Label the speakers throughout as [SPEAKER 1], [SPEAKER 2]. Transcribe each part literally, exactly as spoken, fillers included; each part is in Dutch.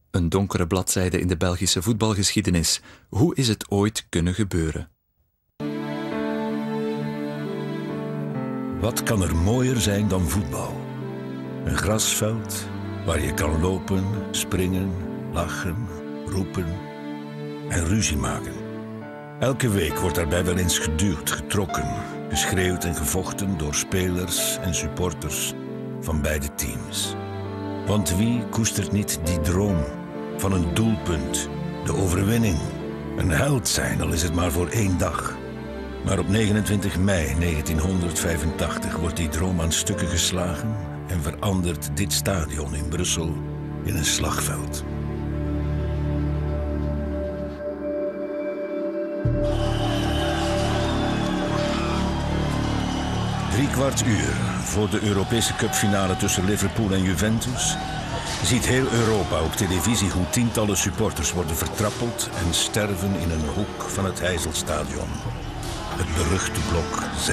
[SPEAKER 1] Een donkere bladzijde in de Belgische voetbalgeschiedenis. Hoe is het ooit kunnen gebeuren?
[SPEAKER 2] Wat kan er mooier zijn dan voetbal? Een grasveld waar je kan lopen, springen, lachen, roepen en ruzie maken. Elke week wordt daarbij wel eens geduwd, getrokken, geschreeuwd en gevochten door spelers en supporters van beide teams. Want wie koestert niet die droom van een doelpunt, de overwinning, een held zijn, al is het maar voor één dag. Maar op negenentwintig mei negentienhonderdvijfentachtig wordt die droom aan stukken geslagen en verandert dit stadion in Brussel in een slagveld. Drie kwart uur voor de Europese cupfinale tussen Liverpool en Juventus ziet heel Europa op televisie hoe tientallen supporters worden vertrappeld en sterven in een hoek van het Heizelstadion. Het beruchte blok Z.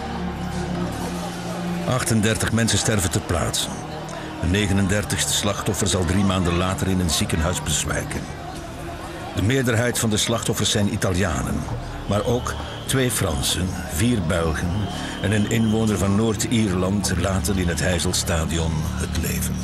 [SPEAKER 2] achtendertig mensen sterven ter plaatse. De negenendertigste slachtoffer zal drie maanden later in een ziekenhuis bezwijken. De meerderheid van de slachtoffers zijn Italianen, maar ook twee Fransen, vier Belgen en een inwoner van Noord-Ierland laten in het Heizelstadion het leven.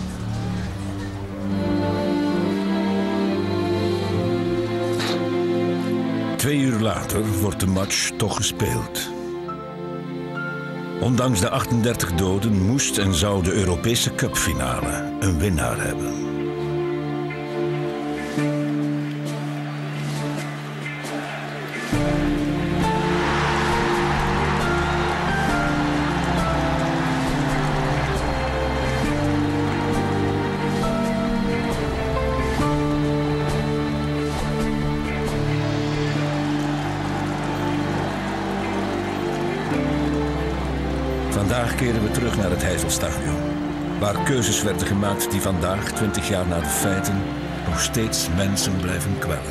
[SPEAKER 2] Twee uur later wordt de match toch gespeeld. Ondanks de achtendertig doden moest en zou de Europese cupfinale een winnaar hebben. Vandaag keren we terug naar het Heizelstadion, waar keuzes werden gemaakt die vandaag, twintig jaar na de feiten, nog steeds mensen blijven kwellen.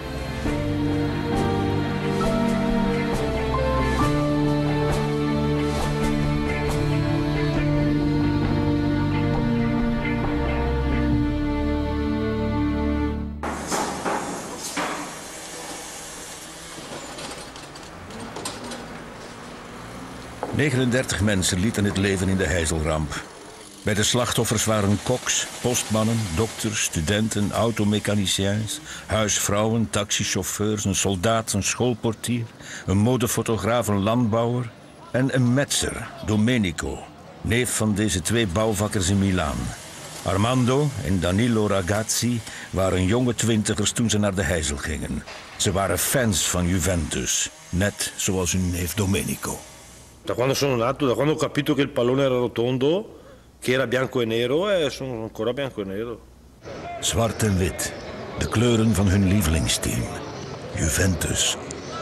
[SPEAKER 2] negenendertig mensen lieten het leven in de Heizelramp. Bij de slachtoffers waren koks, postmannen, dokters, studenten, automechaniciens, huisvrouwen, taxichauffeurs, een soldaat, een schoolportier, een modefotograaf, een landbouwer en een metser, Domenico, neef van deze twee bouwvakkers in Milaan. Armando en Danilo Ragazzi waren jonge twintigers toen ze naar de Heizel gingen. Ze waren fans van Juventus, net zoals hun neef Domenico.
[SPEAKER 3] Da quando sono nato, da quando ho capito che il pallone era rotondo, che era bianco e nero, e sono ancora bianco e nero.
[SPEAKER 2] Zwart en wit, de kleuren van hun lievelingsteam, Juventus.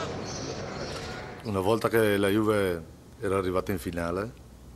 [SPEAKER 4] Una volta che la Juve era arrivata in finale,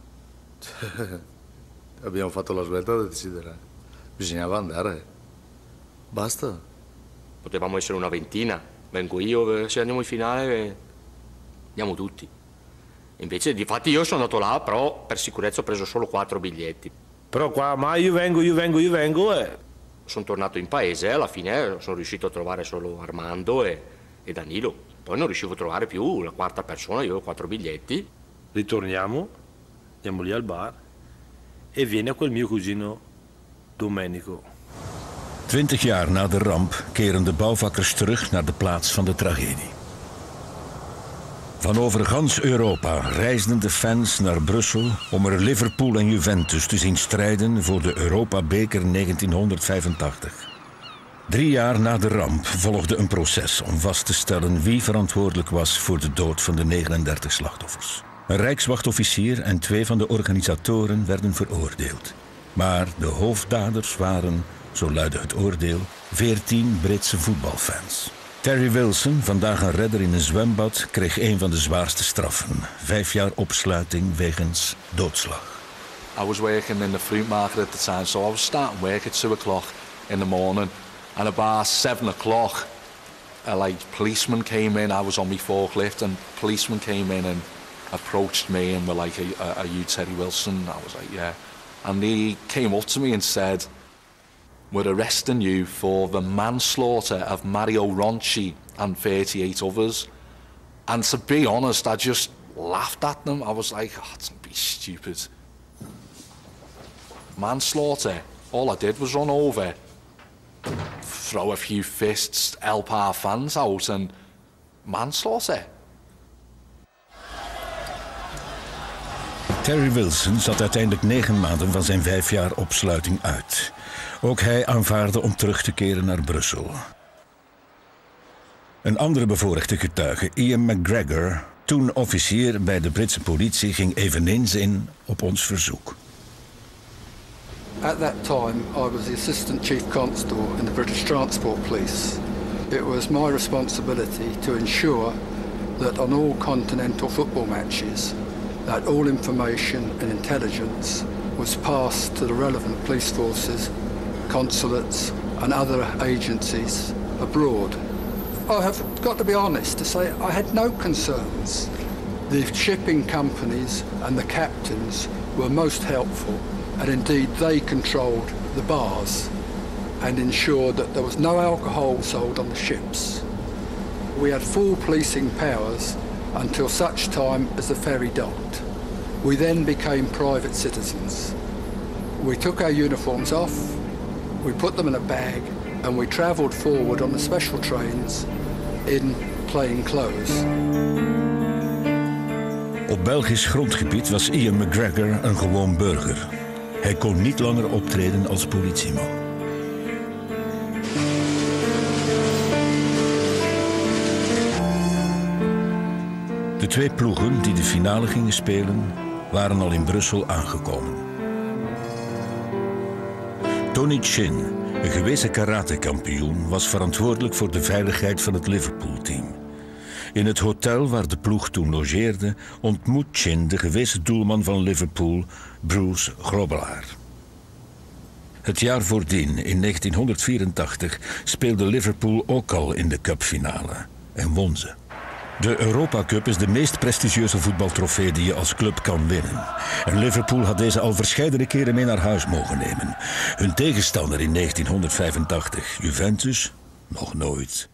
[SPEAKER 4] abbiamo fatto la svelta da decidere. Bisognava andare. Basta.
[SPEAKER 5] Potevamo essere una ventina. Vengo io, se andiamo in finale, andiamo tutti. Invece, difatti io sono andato là, però per sicurezza ho preso solo quattro biglietti.
[SPEAKER 3] Però qua, ma io vengo, io vengo, io vengo e...
[SPEAKER 5] Sono tornato in paese e alla fine sono riuscito a trovare solo Armando e, e Danilo. Poi non riuscivo a trovare più la quarta persona, io ho quattro biglietti.
[SPEAKER 3] Ritorniamo, andiamo lì al bar e viene quel mio cugino Domenico.
[SPEAKER 2] Twintig jaar na de ramp keren de bouwvakkers terug naar de plaats van de tragedie. Van over gans Europa reisden de fans naar Brussel om er Liverpool en Juventus te zien strijden voor de Europa-beker negentienhonderdvijfentachtig. Drie jaar na de ramp volgde een proces om vast te stellen wie verantwoordelijk was voor de dood van de negenendertig slachtoffers. Een rijkswachtofficier en twee van de organisatoren werden veroordeeld. Maar de hoofddaders waren, zo luidde het oordeel, veertien Britse voetbalfans. Terry Wilson, vandaag een redder in een zwembad, kreeg een van de zwaarste straffen. Vijf jaar opsluiting wegens doodslag.
[SPEAKER 6] I was working in the fruit market at the time, so I was starting work at two o'clock in the morning. And about seven o'clock, a like policeman came in. I was on my forklift, and policeman came in and approached me and were like, "Are, are you Terry Wilson?" I was like, "Yeah." And he came up to me and said, we're arresting you for the manslaughter of Mario Ronchi and thirty-eight others. And to be honest, I just laughed at them. I was like, oh, don't be stupid. Manslaughter. All I did was run over, throw a few fists, help our fans out, and manslaughter.
[SPEAKER 2] Terry Wilson zat uiteindelijk negen maanden van zijn vijf jaar opsluiting uit. Ook hij aanvaarde om terug te keren naar Brussel. Een andere bevoorrechte getuige, Ian McGregor, toen officier bij de Britse politie, ging eveneens in op ons verzoek.
[SPEAKER 7] At that time, I was the Assistant Chief Constable in the British Transport Police. It was my responsibility to ensure that on all continental football matches, that all information and intelligence was passed to the relevant police forces, consulates and other agencies abroad. I have got to be honest to say I had no concerns. The shipping companies and the captains were most helpful, and indeed they controlled the bars and ensured that there was no alcohol sold on the ships. We had full policing powers until such time as the ferry docked. We then became private citizens. We took our uniforms off, we put them in a bag, and we travelled forward on the special trains in plain clothes.
[SPEAKER 2] Op Belgisch grondgebied was Ian McGregor een gewoon burger. Hij kon niet langer optreden als politieman. De twee ploegen die de finale gingen spelen, waren al in Brussel aangekomen. Tony Chin, een gewezen karatekampioen, was verantwoordelijk voor de veiligheid van het Liverpool-team. In het hotel waar de ploeg toen logeerde, ontmoet Chin de gewezen doelman van Liverpool, Bruce Grobbelaar. Het jaar voordien, in negentienhonderdvierentachtig, speelde Liverpool ook al in de cupfinale en won ze. De Europa Cup is de meest prestigieuze voetbaltrofee die je als club kan winnen. En Liverpool had deze al verscheidene keren mee naar huis mogen nemen. Hun tegenstander in negentienhonderdvijfentachtig, Juventus, nog nooit.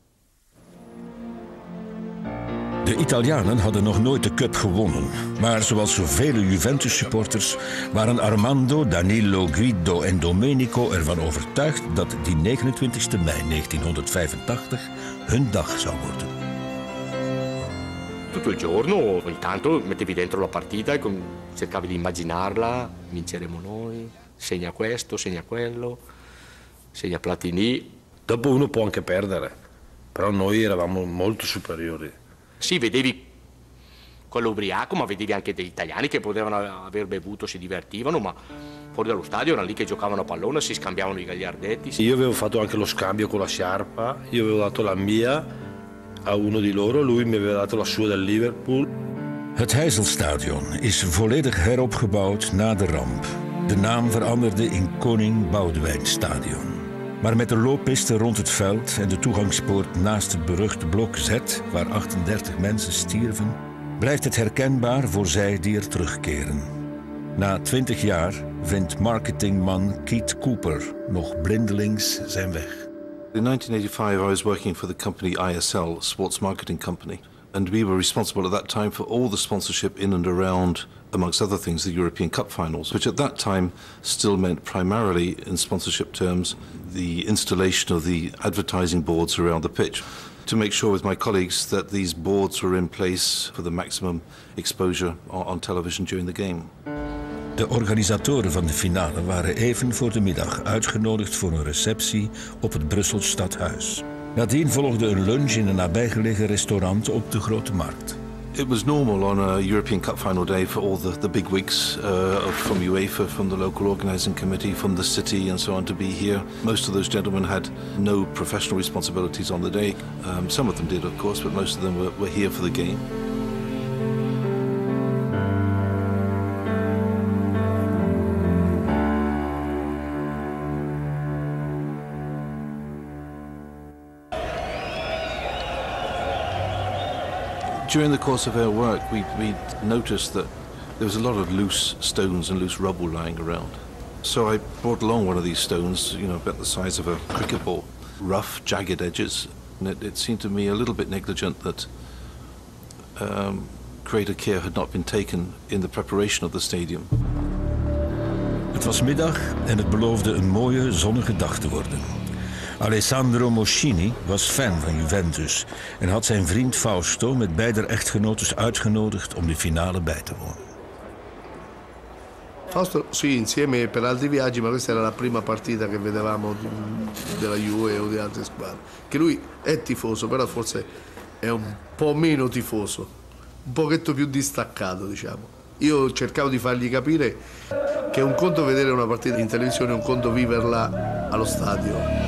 [SPEAKER 2] De Italianen hadden nog nooit de cup gewonnen. Maar zoals zoveel Juventus-supporters waren Armando, Danilo, Guido en Domenico ervan overtuigd dat die negenentwintigste mei negentienhonderdvijfentachtig hun dag zou worden.
[SPEAKER 5] Tutto il giorno, ogni tanto mettevi dentro la partita e cercavi di immaginarla, vinceremo noi, segna questo, segna quello, segna Platini.
[SPEAKER 3] Dopo uno può anche perdere, però noi eravamo molto superiori.
[SPEAKER 5] Sì, vedevi quello ubriaco, ma vedevi anche degli italiani che potevano aver bevuto, si divertivano, ma fuori dallo stadio erano lì che giocavano a pallone, si scambiavano i gagliardetti.
[SPEAKER 3] Io avevo fatto anche lo scambio con la sciarpa, io avevo dato la mia a uno di loro, lui mi aveva dato la sua del Liverpool.
[SPEAKER 2] Het Heizelstadion is volledig heropgebouwd na de ramp. De naam veranderde in Koning Boudewijn Stadion. Maar met de looppiste rond het veld en de toegangspoort naast het beruchte blok Z, waar achtendertig mensen stierven, blijft het herkenbaar voor zij die er terugkeren. Na twintig jaar vindt marketingman Keith Cooper nog blindelings zijn weg.
[SPEAKER 8] In nineteen eighty-five, I was working for the company I S L, Sports Marketing Company, and we were responsible at that time for all the sponsorship in and around, amongst other things, the European Cup finals, which at that time still meant primarily, in sponsorship terms, the installation of the advertising boards around the pitch, to make sure with my colleagues that these boards were in place for the maximum exposure on, on television during the game.
[SPEAKER 2] De organisatoren van de finale waren even voor de middag uitgenodigd voor een receptie op het Brussels Stadhuis. Nadien volgde een lunch in een nabijgelegen restaurant op de Grote Markt.
[SPEAKER 8] It was normal on a European Cup final day for all the, the big wigs uh, from UEFA, from the local organising committee, from the city and so on to be here. Most of those gentlemen had no professional responsibilities on the day. Um, some of them did, of course, but most of them were, were here for the game. During the course of our work, we, we noticed that there was a lot of loose stones and loose rubble lying around. So I brought along one of these stones, you know, about the size of a cricket ball, rough, jagged edges. And it, it seemed to me a little bit negligent that um, greater care had not been taken in the preparation of the stadium.
[SPEAKER 2] Het was middag en het beloofde een mooie, zonnige dag te worden. Alessandro Moschini was fan van Juventus en had zijn vriend Fausto met beide echtgenotes uitgenodigd om de finale bij te wonen.
[SPEAKER 9] Fausto, sì, insieme per altri viaggi, ma questa era la prima partita che vedevamo della Juve o di altre squadre. Che lui è tifoso, però forse è un po' meno tifoso, un pochetto più distaccato, diciamo. Io cercavo di fargli capire che è un conto vedere una partita in televisione, è un conto viverla allo stadio.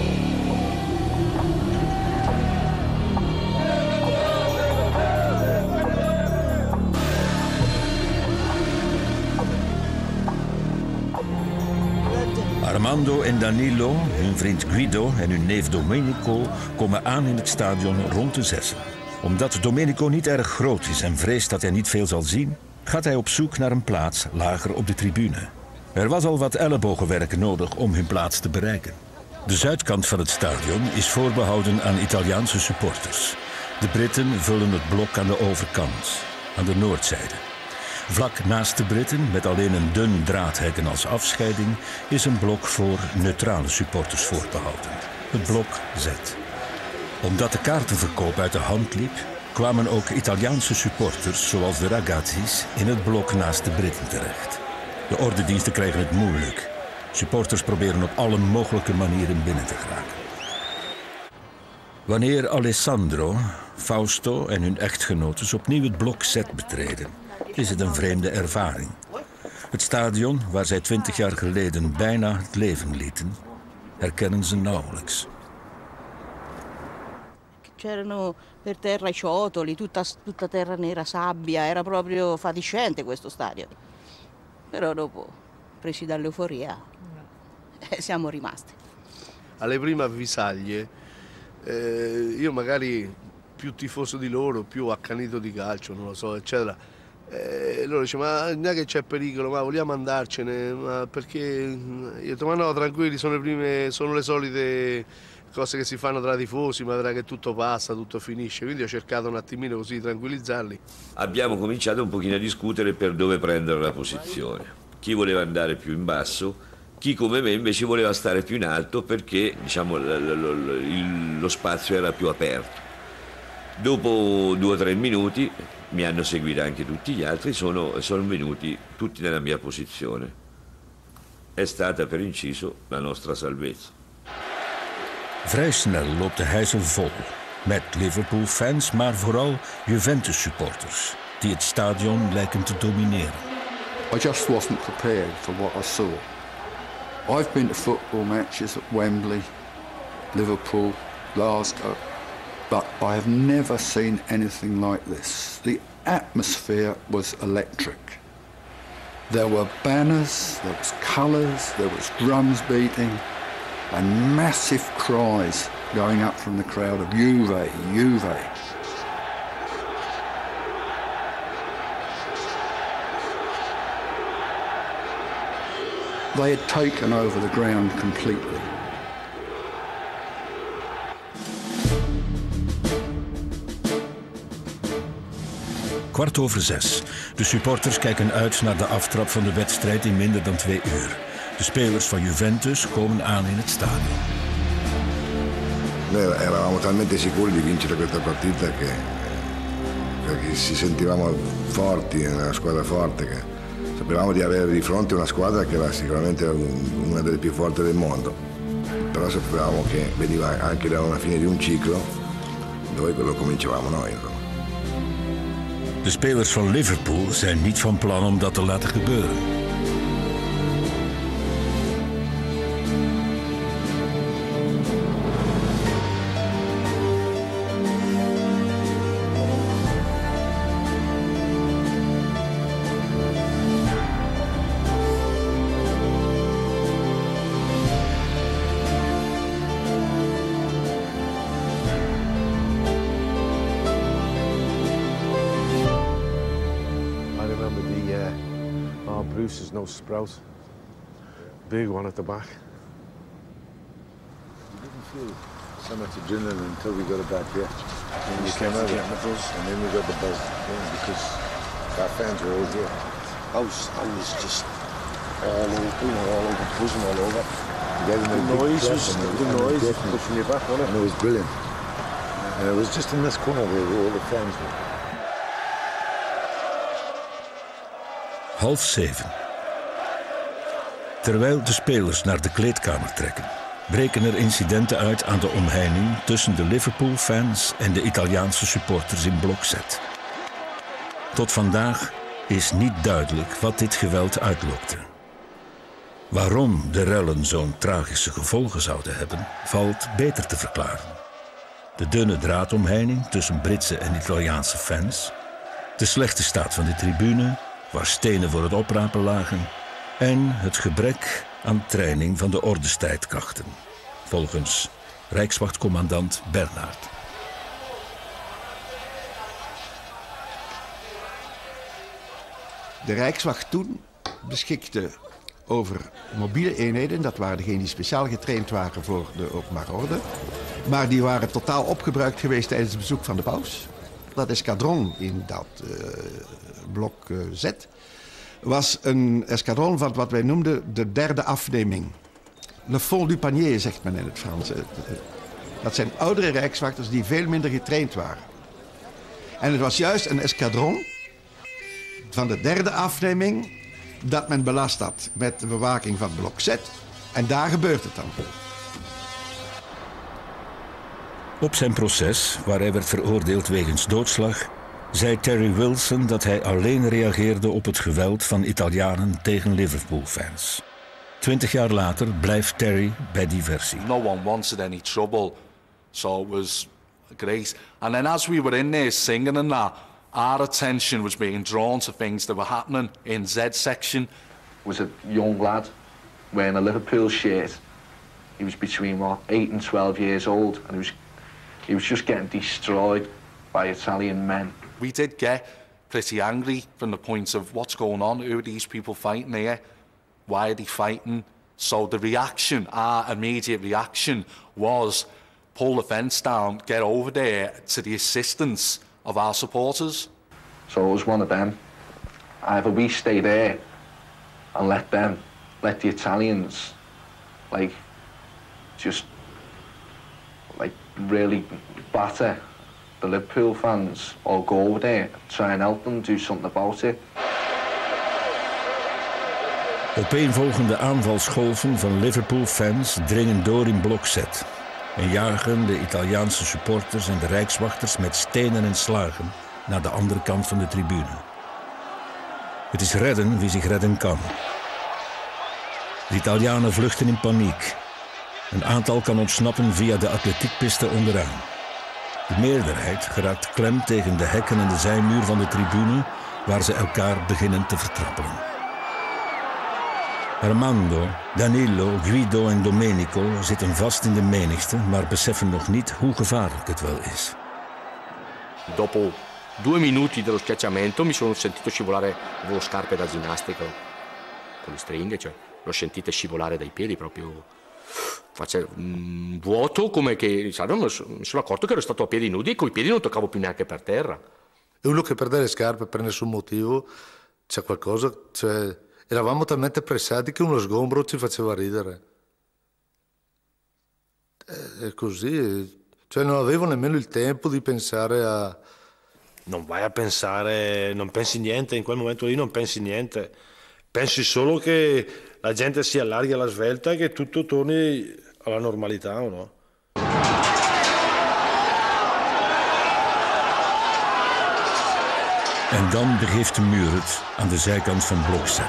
[SPEAKER 2] Armando en Danilo, hun vriend Guido en hun neef Domenico komen aan in het stadion rond de zessen. Omdat Domenico niet erg groot is en vreest dat hij niet veel zal zien, gaat hij op zoek naar een plaats lager op de tribune. Er was al wat ellebogenwerk nodig om hun plaats te bereiken. De zuidkant van het stadion is voorbehouden aan Italiaanse supporters. De Britten vullen het blok aan de overkant, aan de noordzijde. Vlak naast de Britten, met alleen een dun draadhekken als afscheiding, is een blok voor neutrale supporters voorbehouden. Het blok Z. Omdat de kaartenverkoop uit de hand liep, kwamen ook Italiaanse supporters, zoals de Ragazzis, in het blok naast de Britten terecht. De ordediensten kregen het moeilijk. Supporters proberen op alle mogelijke manieren binnen te geraken. Wanneer Alessandro, Fausto en hun echtgenotes opnieuw het blok Z betreden, is het een vreemde ervaring. Het stadion, waar zij twintig jaar geleden bijna het leven lieten, herkennen ze nauwelijks.
[SPEAKER 10] C'erano per terra i ciotoli, tutta, tutta terra nera, sabbia, era proprio fatiscente questo stadio. Però dopo, presi dall'euforia, siamo rimasti.
[SPEAKER 9] Alle prime avvisaglie, eh, io magari più tifoso di loro, più accanito di calcio, non lo so, eccetera. E loro dice, ma non è che c'è pericolo, ma vogliamo andarcene, ma perché? Io ho detto, ma no, tranquilli, sono le prime, sono le solite cose che si fanno tra tifosi, ma vedrà che tutto passa, tutto finisce. Quindi ho cercato un attimino così di tranquillizzarli.
[SPEAKER 11] Abbiamo cominciato un pochino a discutere per dove prendere la posizione. Chi voleva andare più in basso, chi come me invece voleva stare più in alto perché, diciamo, lo, lo, lo, lo spazio era più aperto. Dopo due o tre minuti mi hanno seguito anche tutti gli altri, sono, sono venuti tutti nella mia posizione. È stata per inciso la nostra salvezza.
[SPEAKER 2] Vrij snel loopt de Heizel vol, met Liverpool-fans, maar vooral Juventus-supporters, die het stadion lijken te domineren.
[SPEAKER 7] I just wasn't prepared for what I saw. I've been to football matches at Wembley, Liverpool, Glasgow, but I have never seen anything like this. The atmosphere was electric. There were banners, there was colours, there was drums beating, and massive cries going up from the crowd of Juve, Juve. They had taken over the ground completely.
[SPEAKER 2] Kwart over zes. De supporters kijken uit naar de aftrap van de wedstrijd in minder dan twee uur. De spelers van Juventus komen aan in het stadion.
[SPEAKER 12] Noi eravamo talmente sicuri di vincere questa partita che, che ci sentivamo forti, una squadra forte, che sapevamo di avere di fronte una squadra che era sicuramente una delle più forti del mondo. Però sapevamo che veniva anche da una fine di un ciclo dove lo cominciavamo noi.
[SPEAKER 2] De spelers van Liverpool zijn niet van plan om dat te laten gebeuren.
[SPEAKER 13] No Sprout.
[SPEAKER 9] big one at the back.
[SPEAKER 12] We didn't feel so much adrenaline until we got it back here. When we came over, and then we got the buzz going because our fans were all here.
[SPEAKER 9] I was, I was just all over, you know, all over, buzzing all over.
[SPEAKER 12] The
[SPEAKER 9] noise was, the noise was pushing you back, wasn't it?
[SPEAKER 12] And it was brilliant. And it was just in this corner where all the fans were.
[SPEAKER 2] Half zeven. Terwijl de spelers naar de kleedkamer trekken, breken er incidenten uit aan de omheining tussen de Liverpool-fans en de Italiaanse supporters in blok Z. Tot vandaag is niet duidelijk wat dit geweld uitlokte. Waarom de rellen zo'n tragische gevolgen zouden hebben, valt beter te verklaren. De dunne draadomheining tussen Britse en Italiaanse fans, de slechte staat van de tribune, waar stenen voor het oprapen lagen, en het gebrek aan training van de ordenstrijdkrachten, volgens Rijkswachtcommandant Bernhard.
[SPEAKER 13] De Rijkswacht toen beschikte over mobiele eenheden. Dat waren degenen die speciaal getraind waren voor de openbare orde. Maar die waren totaal opgebruikt geweest tijdens het bezoek van de paus. Dat eskadron in dat uh, blok uh, Z was een eskadron van wat wij noemden de derde afneming. Le fond du panier, zegt men in het Frans. Dat zijn oudere rijkswachters die veel minder getraind waren. En het was juist een eskadron van de derde afneming dat men belast had met de bewaking van blok Z. En daar gebeurt het dan.
[SPEAKER 2] Op zijn proces, waar hij werd veroordeeld wegens doodslag, zei Terry Wilson dat hij alleen reageerde op het geweld van Italianen tegen Liverpool-fans. Twintig jaar later blijft Terry bij die versie.
[SPEAKER 6] No one wanted any trouble, so it was great. And then as we were in there singing and that, our attention was being drawn to things that were happening in Z section.
[SPEAKER 14] Was a young lad wearing a Liverpool shirt. He was between what, eight and twelve years old, and he was he was just getting destroyed by Italian men.
[SPEAKER 6] We did get pretty angry from the point of what's going on, who are these people fighting here, why are they fighting? So the reaction, our immediate reaction was pull the fence down, get over there to the assistance of our supporters.
[SPEAKER 14] So it was one of them. Either we stay there and let them, let the Italians, like, just, like, really batter the Liverpool fans, or go over there, try and help them do something about it.
[SPEAKER 2] Opeenvolgende aanvalsgolven van Liverpool-fans dringen door in blok Z en jagen de Italiaanse supporters en de rijkswachters met stenen en slagen naar de andere kant van de tribune. Het is redden wie zich redden kan. De Italianen vluchten in paniek. Een aantal kan ontsnappen via de atletiekpiste onderaan. De meerderheid geraakt klem tegen de hekken en de zijmuur van de tribune, waar ze elkaar beginnen te vertrappelen. Armando, Danilo, Guido en Domenico zitten vast in de menigte, maar beseffen nog niet hoe gevaarlijk het wel is.
[SPEAKER 5] Dopo due minuti dello schiacciamento mi sono sentito scivolare, avevo scarpe da ginnastica con le stringhe, cioè l'ho sentite scivolare dai piedi proprio. Faceva un vuoto come che, sai, mi sono accorto che ero stato a piedi nudi e coi piedi non toccavo più neanche per terra.
[SPEAKER 4] E uno che perde le scarpe per nessun motivo, c'è qualcosa, cioè, eravamo talmente pressati che uno sgombro ci faceva ridere. E così, cioè non avevo nemmeno il tempo di pensare a...
[SPEAKER 3] Non vai a pensare, non pensi niente, in quel momento lì non pensi niente. Pensi solo che la gente si allarghi alla svelta e che tutto torni alla normalità, o no?
[SPEAKER 2] En dan begeeft de muur het aan de zijkant van blok Z.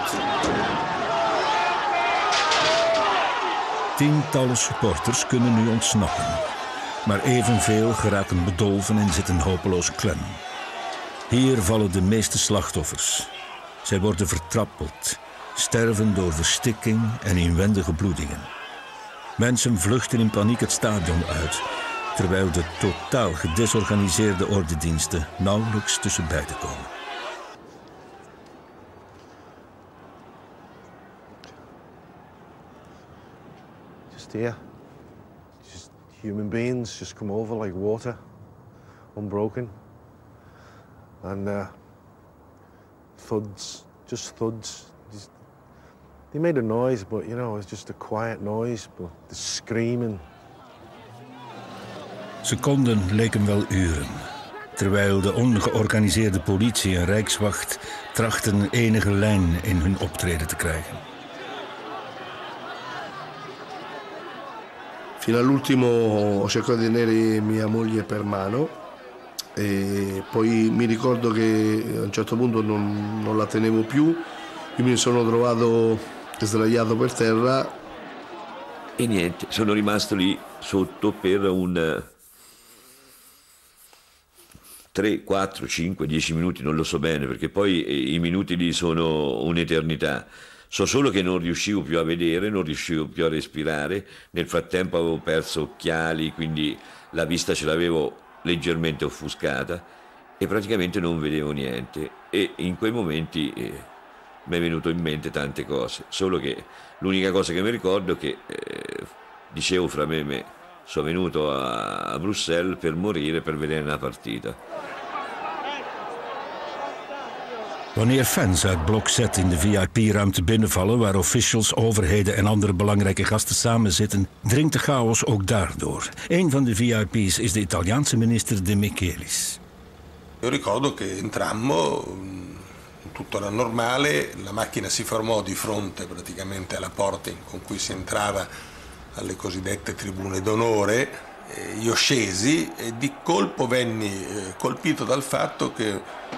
[SPEAKER 2] Tientallen supporters kunnen nu ontsnappen. Maar evenveel geraken bedolven en zitten hopeloos klem. Hier vallen de meeste slachtoffers. Zij worden vertrappeld, sterven door verstikking en inwendige bloedingen. Mensen vluchten in paniek het stadion uit, terwijl de totaal gedesorganiseerde ordendiensten nauwelijks tussen beiden komen.
[SPEAKER 9] left here. Just human beings just come over like water, unbroken. And uh, thuds, just thuds. Just, they made a noise, but you know, it was just a quiet noise, but the screaming.
[SPEAKER 2] Seconden leken wel uren, terwijl de ongeorganiseerde politie en Rijkswacht trachten enige lijn in hun optreden te krijgen.
[SPEAKER 9] Fino all'ultimo ho cercato di tenere mia moglie per mano e poi mi ricordo che a un certo punto non, non la tenevo più, io mi sono trovato sdraiato per terra.
[SPEAKER 11] E niente, sono rimasto lì sotto per un tre, quattro, cinque, dieci minuti, non lo so bene, perché poi i minuti lì sono un'eternità. So solo che non riuscivo più a vedere, non riuscivo più a respirare, nel frattempo avevo perso occhiali, quindi la vista ce l'avevo leggermente offuscata e praticamente non vedevo niente. E in quei momenti eh, mi è venuto in mente tante cose, solo che l'unica cosa che mi ricordo è che eh, dicevo fra me e me, sono venuto a, a Bruxelles per morire, per vedere una partita.
[SPEAKER 2] Wanneer fans uit Blok Z in de V I P-ruimte binnenvallen, waar officials, overheden en andere belangrijke gasten samen zitten, dringt de chaos ook daardoor. Een van de V I P's is de Italiaanse minister De Michelis.
[SPEAKER 15] Io ricordo che entrammo, tutto era normale, la macchina si fermò di fronte praticamente alla porta con cui si entrava alle cosiddette tribune d'onore. Io scesi e di colpo venni colpito dal fatto che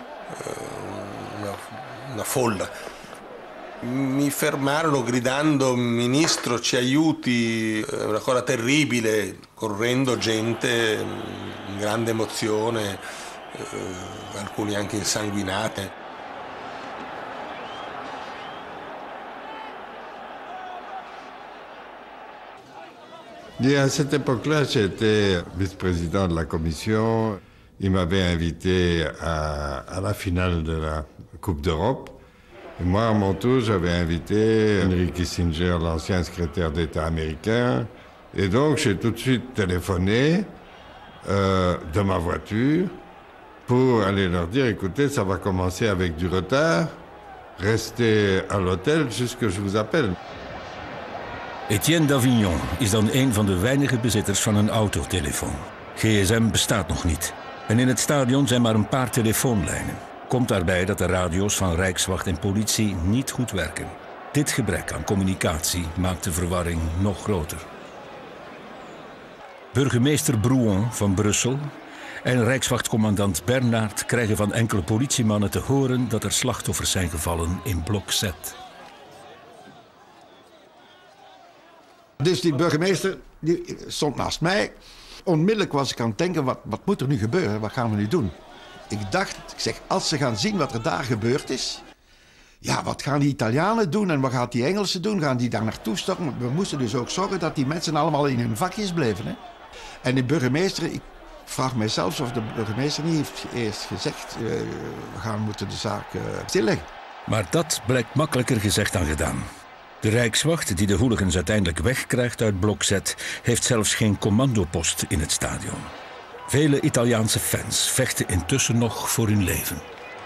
[SPEAKER 15] una folla mi fermarono gridando "Ministro, ci aiuti", una cosa terribile, correndo gente in grande emozione, eh, alcuni anche insanguinati.
[SPEAKER 16] Et à cette époque-là, j'étais vice-président de la commission. Il m'avait invité à, à la finale de la Coupe d'Europe. Et moi, à mon tour, j'avais invité Henry Kissinger, l'ancien secrétaire d'État américain. Et donc, j'ai tout de suite téléphoné euh, de ma voiture pour aller leur dire, écoutez, ça va commencer avec du retard. Restez à l'hôtel jusqu'à ce que je vous appelle.
[SPEAKER 2] Etienne d'Avignon is dan een van de weinige bezitters van een autotelefoon. G S M bestaat nog niet. En in het stadion zijn maar een paar telefoonlijnen. Komt daarbij dat de radio's van Rijkswacht en politie niet goed werken. Dit gebrek aan communicatie maakt de verwarring nog groter. Burgemeester Brouin van Brussel en Rijkswachtcommandant Bernard krijgen van enkele politiemannen te horen dat er slachtoffers zijn gevallen in Blok Z.
[SPEAKER 13] Dus die burgemeester die stond naast mij. Onmiddellijk was ik aan het denken, wat, wat moet er nu gebeuren? Wat gaan we nu doen? Ik dacht, ik zeg, als ze gaan zien wat er daar gebeurd is... Ja, wat gaan die Italianen doen en wat gaan die Engelsen doen? Gaan die daar naartoe stormen? We moesten dus ook zorgen dat die mensen allemaal in hun vakjes bleven. Hè? En de burgemeester, ik vraag mij zelfs of de burgemeester niet heeft eerst gezegd... Uh, we gaan moeten de zaak uh, stilleggen.
[SPEAKER 2] Maar dat blijkt makkelijker gezegd dan gedaan. De Rijkswacht, die de hooligans uiteindelijk wegkrijgt uit Blok Z, heeft zelfs geen commandopost in het stadion. Vele Italiaanse fans vechten intussen nog voor hun leven.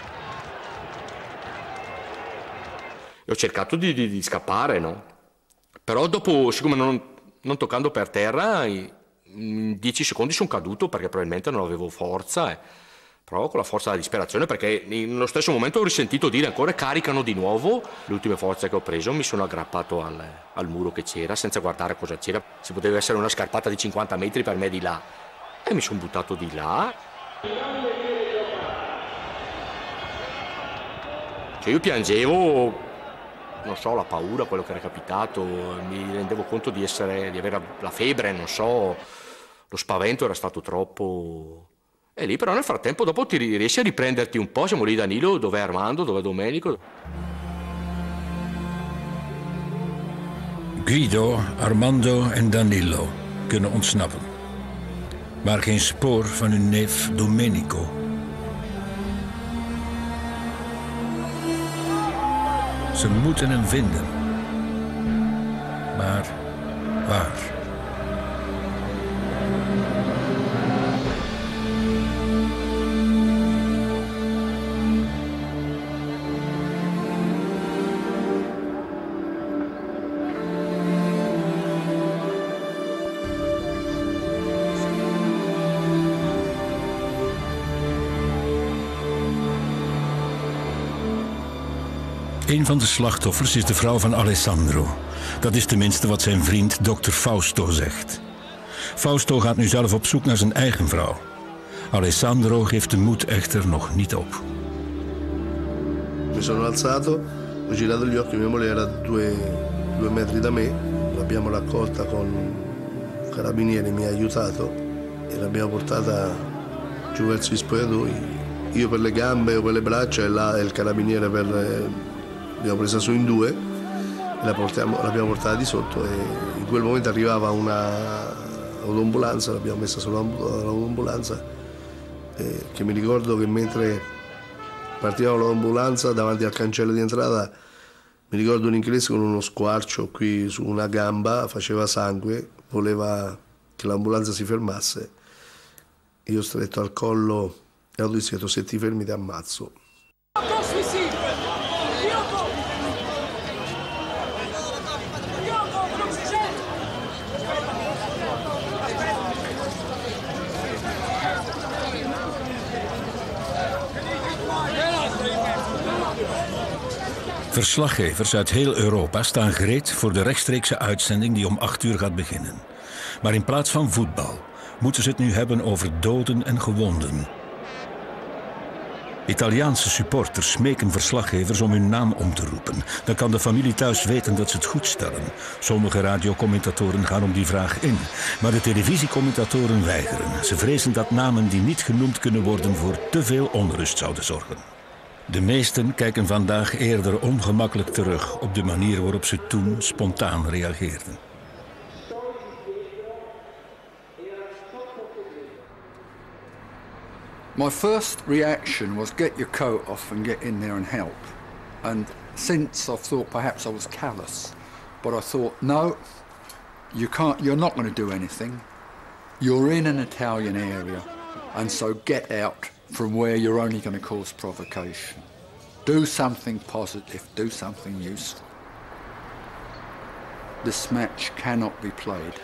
[SPEAKER 5] Ho cercato di, di, di scappare, no? Però dopo, siccome non, non toccando per terra, in dieci secondi sono caduto perché probabilmente non avevo forza. Eh. Però con la forza della disperazione, perché nello stesso momento ho risentito dire ancora caricano di nuovo. Le ultime forze che ho preso mi sono aggrappato al, al muro che c'era senza guardare cosa c'era. Si poteva essere una scarpata di cinquanta metri per me di là. E mi sono buttato di là. Cioè io piangevo, non so, la paura, quello che era capitato. Mi rendevo conto di, essere, di avere la febbre, non so. Lo spavento era stato troppo... E lì però nel frattempo dopo ti riesci a riprenderti un po', siamo lì Danilo, dov'è Armando, dov'è Domenico.
[SPEAKER 2] Guido, Armando en Danilo kunnen ontsnappen. Maar geen spoor van hun neef Domenico. Ze moeten hem vinden. Maar waar? Een van de slachtoffers is de vrouw van Alessandro. Dat is tenminste wat zijn vriend dokter Fausto zegt. Fausto gaat nu zelf op zoek naar zijn eigen vrouw. Alessandro geeft de moed echter nog niet op.
[SPEAKER 9] Mi sono alzato, ho girato gli occhi, mia moglie era due, due metri da me, l'abbiamo raccolta con carabinieri, mi ha aiutato e l'abbiamo portata giù verso gli spogliatoi, io per le gambe o per le braccia e, là, e il carabiniere per... l'abbiamo presa su in due e la portiamo, l'abbiamo portata di sotto e in quel momento arrivava una autoambulanza, l'abbiamo messa sull'autoambulanza eh, che mi ricordo che mentre partiva l'ambulanza davanti al cancello di entrata, mi ricordo un inglese con uno squarcio qui su una gamba, faceva sangue, voleva che l'ambulanza si fermasse. Io stretto al collo e ho detto se ti fermi ti ammazzo.
[SPEAKER 2] Verslaggevers uit heel Europa staan gereed voor de rechtstreekse uitzending die om acht uur gaat beginnen. Maar in plaats van voetbal moeten ze het nu hebben over doden en gewonden. Italiaanse supporters smeken verslaggevers om hun naam om te roepen. Dan kan de familie thuis weten dat ze het goed stellen. Sommige radiocommentatoren gaan om die vraag in. Maar de televisiecommentatoren weigeren. Ze vrezen dat namen die niet genoemd kunnen worden voor te veel onrust zouden zorgen. De meesten kijken vandaag eerder ongemakkelijk terug op de manier waarop ze toen spontaan reageerden.
[SPEAKER 7] My first reaction was get your coat off and get in there and help. And since I've thought perhaps I was callous, but I thought no, you can't. You're not going to do anything. You're in an Italian area, and so get out from where you're only going to cause provocation. Do something positive, do something useful. This match cannot be played.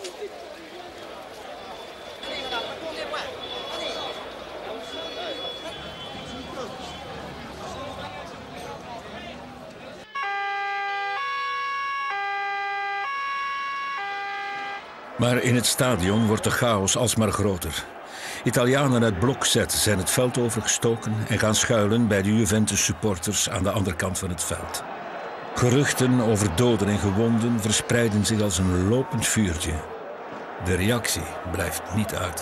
[SPEAKER 2] Maar in het stadion wordt de chaos alsmaar groter. Italianen uit blok Z zijn het veld overgestoken en gaan schuilen bij de Juventus-supporters aan de andere kant van het veld. Geruchten over doden en gewonden verspreiden zich als een lopend vuurtje. De reactie blijft niet uit.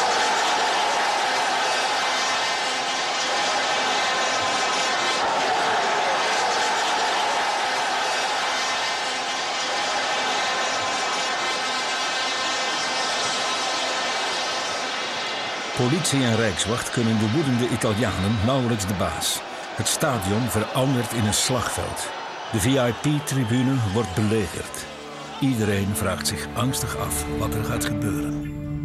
[SPEAKER 2] Politie en Rijkswacht kunnen de woedende Italianen nauwelijks de baas. Het stadion verandert in een slagveld. De V I P-tribune wordt belegerd. Iedereen vraagt zich angstig af wat er gaat gebeuren.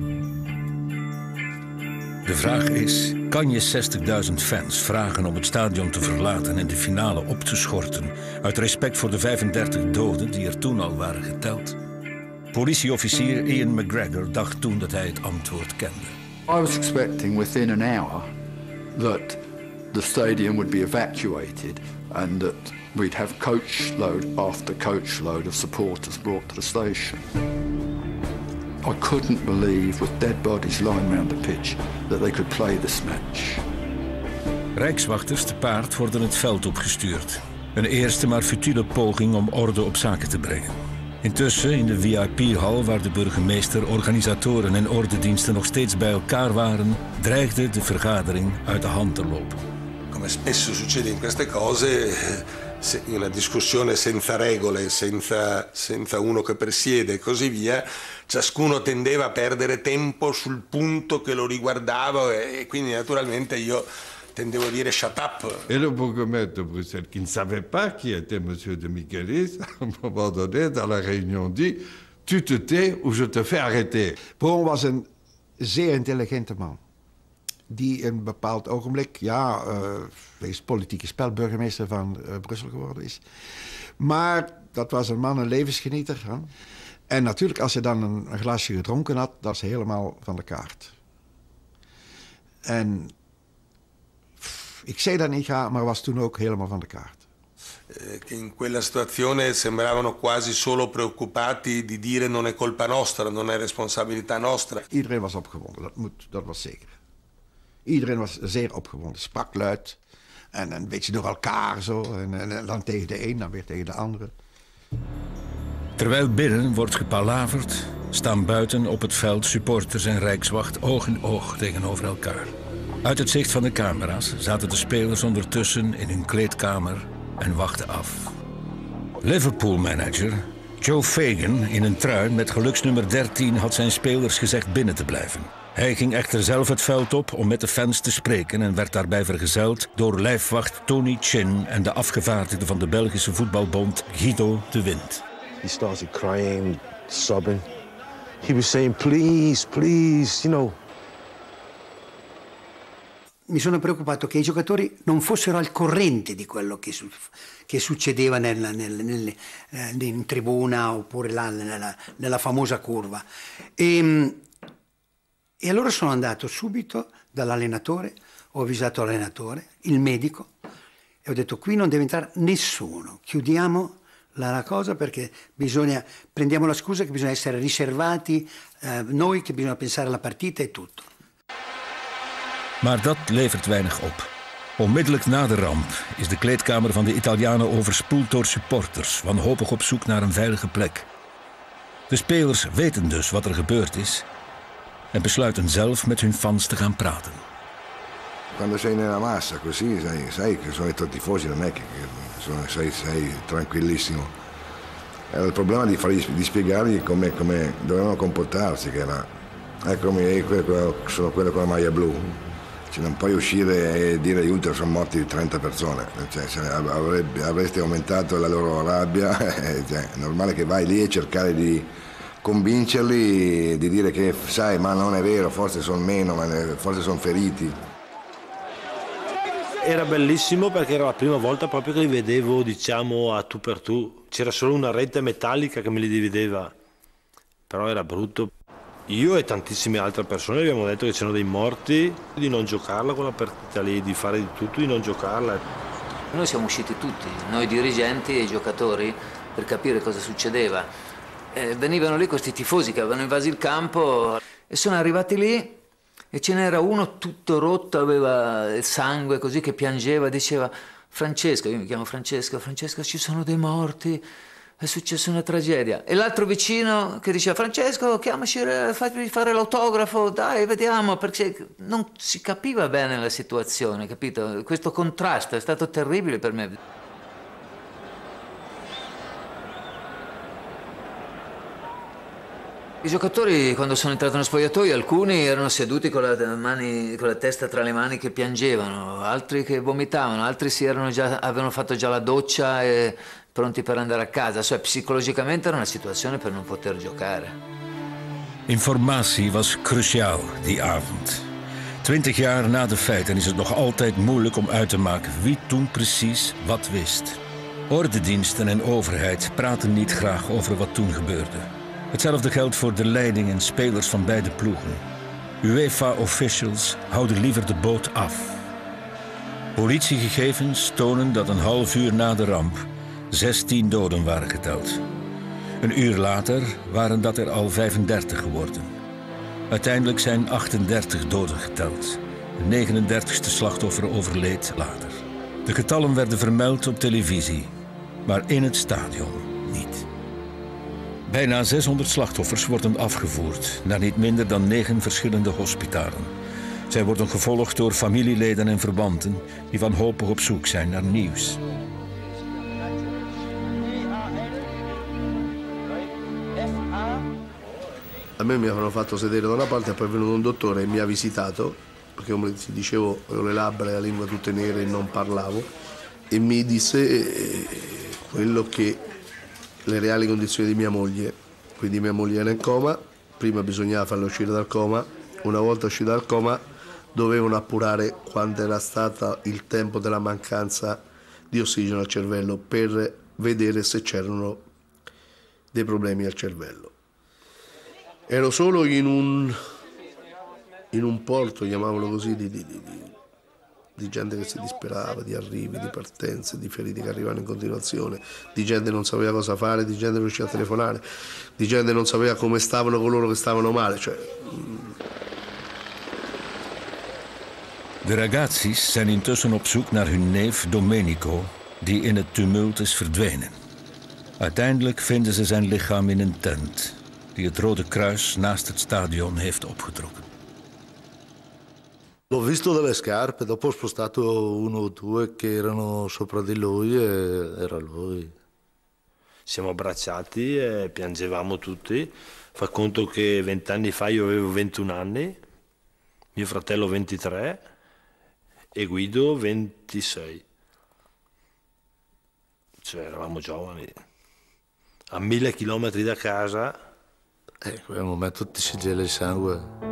[SPEAKER 2] De vraag is, kan je zestigduizend fans vragen om het stadion te verlaten en de finale op te schorten uit respect voor de vijfendertig doden die er toen al waren geteld? Politieofficier Ian McGregor dacht toen dat hij het antwoord kende.
[SPEAKER 7] I was expecting within an hour that the stadium would be evacuated and that we'd have coachload after coachload of supporters brought to the station. I couldn't believe, with dead bodies lying around the pitch, that they could play this match.
[SPEAKER 2] Rijkswachters te paard worden het veld opgestuurd. Een eerste maar futiele poging om orde op zaken te brengen. Intussen, in de V I P-hal waar de burgemeester, organisatoren en ordediensten nog steeds bij elkaar waren, dreigde de vergadering uit de hand te lopen.
[SPEAKER 15] Come spesso succede in queste cose, in una discussione senza regole, senza, senza uno che presiede e così via, ciascuno tendeva a perdere tempo sul punto che lo riguardava e quindi naturalmente io tendevo a dire shut up.
[SPEAKER 16] Et le bourgmestre de Bruxelles, qui ne savait pas qui était M. de Michelis, à un moment donné, dans la réunion, dit « Tu te tais ou je te fais arrêter ».
[SPEAKER 13] Brown was een zeer intelligente man. Die in een bepaald ogenblik, ja, uh, wegens politieke spel, burgemeester van uh, Brussel geworden is. Maar dat was een man, een levensgenieter. Hè? En natuurlijk, als je dan een, een glaasje gedronken had, dat is helemaal van de kaart. En ik zei dat niet graag, maar was toen ook helemaal van de kaart.
[SPEAKER 15] eh, che in quella situazione sembravano quasi solo preoccupati di dire non è colpa nostra, non è responsabilità nostra.
[SPEAKER 13] Iedereen was opgewonden, dat, moet, dat was zeker. Iedereen was zeer opgewonden, sprak luid en een beetje door elkaar zo. En, en, en dan tegen de een, dan weer tegen de andere.
[SPEAKER 2] Terwijl binnen wordt gepalaverd, staan buiten op het veld supporters en rijkswacht oog in oog tegenover elkaar. Uit het zicht van de camera's zaten de spelers ondertussen in hun kleedkamer en wachten af. Liverpool-manager Joe Fagan in een trui met geluksnummer dertien had zijn spelers gezegd binnen te blijven. Hij ging echter zelf het veld op om met de fans te spreken en werd daarbij vergezeld door lijfwacht Tony Chin en de afgevaardigde van de Belgische voetbalbond Guido de Wind.
[SPEAKER 17] He started crying, sobbing. He was saying, please, please, you know.
[SPEAKER 18] Mi sono preoccupato che i giocatori non fossero al corrente di quello che, su, che succedeva nel, nel, nel, eh, in tribuna oppure là, nella, nella famosa curva. E, e allora sono andato subito dall'allenatore, ho avvisato l'allenatore, il medico, e ho detto qui non deve entrare nessuno, chiudiamo la, la cosa perché bisogna, prendiamo la scusa che bisogna essere riservati, eh, noi che bisogna pensare alla partita e tutto.
[SPEAKER 2] Maar dat levert weinig op. Onmiddellijk na de ramp is de kleedkamer van de Italianen overspoeld door supporters, wanhopig op zoek naar een veilige plek. De spelers weten dus wat er gebeurd is en besluiten zelf met hun fans te gaan praten.
[SPEAKER 12] Quando sei nella massa così, sai, sai che sono i tuoi tifosi, non è che sono, sei, sei tranquillissimo. Era il problema di, fargli, di spiegargli come, come dovevano comportarsi, che era, eccomi, sono quello con la maglia blu. Cioè, non puoi uscire e dire agli ultimi sono morti trenta persone, cioè, se avrebbe, avresti aumentato la loro rabbia, cioè, è normale che vai lì e cercare di convincerli, di dire che sai ma non è vero, forse sono meno, ma forse sono feriti.
[SPEAKER 3] Era bellissimo perché era la prima volta proprio che li vedevo, diciamo, a tu per tu. C'era solo una rete metallica che me li divideva, però era brutto. Io e tantissime altre persone abbiamo detto che c'erano dei morti, di non giocarla quella partita lì, di fare di tutto, di non giocarla.
[SPEAKER 19] Noi siamo usciti tutti, noi dirigenti e i giocatori, per capire cosa succedeva. E venivano lì questi tifosi che avevano invaso il campo e sono arrivati lì e ce n'era uno tutto rotto, aveva il sangue così, che piangeva, diceva Francesco, io mi chiamo Francesco, Francesco ci sono dei morti. È successa una tragedia. E l'altro vicino che diceva Francesco, chiamaci, fagli fare l'autografo, dai, vediamo, perché non si capiva bene la situazione, capito? Questo contrasto è stato terribile per me. I giocatori, quando sono entrato nello spogliatoio, alcuni erano seduti con la, mani, con la testa tra le mani che piangevano, altri che vomitavano, altri si erano già, avevano fatto già la doccia e pronti per andare a casa. Cioè, psicologicamente era una situazione per non poter giocare.
[SPEAKER 2] Informatie was cruciaal die avond. Twintig jaar na de feiten is het nog altijd moeilijk om uit te maken wie toen precies wat wist. Ordendiensten en overheid praten niet graag over wat toen gebeurde. Hetzelfde geldt voor de leiding en spelers van beide ploegen. UEFA-officials houden liever de boot af. Politiegegevens tonen dat een half uur na de ramp zestien doden waren geteld. Een uur later waren dat er al vijfendertig geworden. Uiteindelijk zijn achtendertig doden geteld. De negenendertigste slachtoffer overleed later. De getallen werden vermeld op televisie, maar in het stadion niet. Bijna zeshonderd slachtoffers worden afgevoerd naar niet minder dan negen verschillende hospitalen. Zij worden gevolgd door familieleden en verwanten die wanhopig op zoek zijn naar nieuws.
[SPEAKER 9] A me mi avevano fatto sedere da una parte e poi è venuto un dottore e mi ha visitato, perché come ti dicevo avevo le labbra e la lingua tutte nere e non parlavo, e mi disse quello che le reali condizioni di mia moglie. Quindi mia moglie era in coma, prima bisognava farla uscire dal coma, una volta uscita dal coma dovevano appurare quanto era stato il tempo della mancanza di ossigeno al cervello per vedere se c'erano dei problemi al cervello. Ero solo in un, in un porto, chiamavolo così, di, di, di, di gente che si disperava, di arrivi, di partenze, di feriti che arrivavano in continuazione, di gente che non sapeva cosa fare, di gente che non riusciva a telefonare, di gente che non sapeva come stavano coloro che stavano male. Cioè...
[SPEAKER 2] De ragazzi's zijn intussen op zoek naar hun neef Domenico, die in het tumult is verdwenen. Uiteindelijk vinden ze zijn lichaam in een tent, die het Rode Kruis naast het stadion heeft opgetrokken.
[SPEAKER 4] L'ho visto delle scarpe, dopo ho spostato uno o due che erano sopra di lui e era lui.
[SPEAKER 3] Siamo abbracciati e piangevamo tutti. Fa conto che vent'anni fa io avevo ventuno anni, mio fratello ventitré e Guido ventisei. Cioè eravamo giovani, a mille chilometri da casa.
[SPEAKER 4] E in quel momento ti si gela il sangue.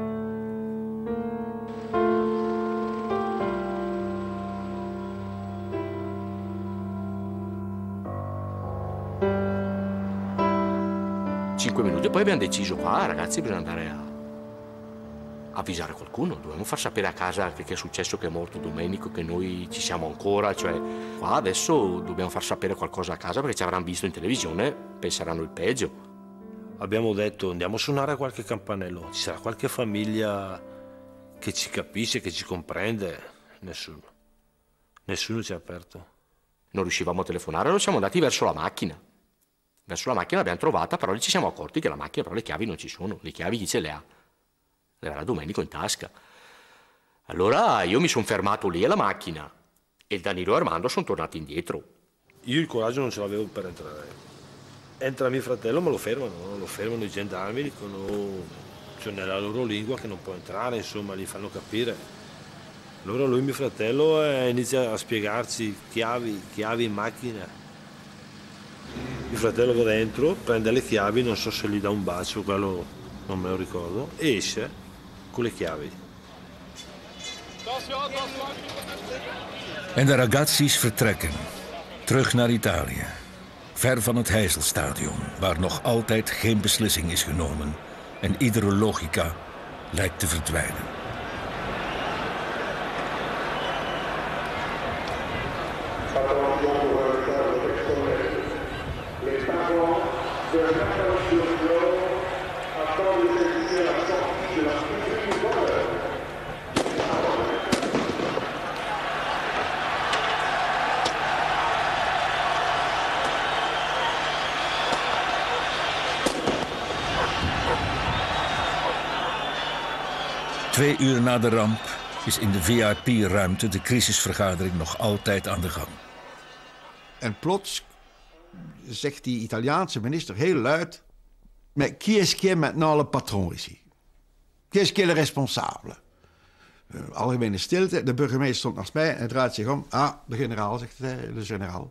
[SPEAKER 5] Cinque minuti e poi abbiamo deciso qua, ragazzi, bisogna andare a avvisare qualcuno, dobbiamo far sapere a casa che, che è successo, che è morto Domenico, che noi ci siamo ancora, cioè qua adesso dobbiamo far sapere qualcosa a casa perché ci avranno visto in televisione, penseranno il peggio.
[SPEAKER 3] Abbiamo detto andiamo a suonare a qualche campanello, ci sarà qualche famiglia che ci capisce, che ci comprende. Nessuno, nessuno ci ha aperto.
[SPEAKER 5] Non riuscivamo a telefonare, allora siamo andati verso la macchina. Verso la macchina l'abbiamo trovata, però ci siamo accorti che la macchina, però le chiavi non ci sono, le chiavi chi ce le ha? Le aveva Domenico in tasca. Allora io mi sono fermato lì alla macchina e il Danilo e Armando sono tornati indietro.
[SPEAKER 3] Io il coraggio non ce l'avevo per entrare. Entra mio fratello, ma lo fermano, lo fermano i gendarmi, dicono, cioè nella loro lingua che non può entrare, insomma, gli fanno capire. Allora lui, mio fratello, eh, inizia a spiegarci chiavi, chiavi in macchina. Mio fratello va dentro, prende le chiavi, non so se gli dà un bacio, quello non me lo ricordo, e esce con le chiavi.
[SPEAKER 2] En de ragazzi's vertrekken, terug naar Italië. Ver van het Heizelstadion, waar nog altijd geen beslissing is genomen en iedere logica lijkt te verdwijnen. Twee uur na de ramp is in de V I P-ruimte de crisisvergadering nog altijd aan de gang.
[SPEAKER 13] En plots zegt die Italiaanse minister heel luid: maar qui est qui est maintenant le patron ici? Qui est qui est le responsable? Uh, algemene stilte. De burgemeester stond naast mij en draait zich om. Ah, de generaal, zegt hij, de generaal.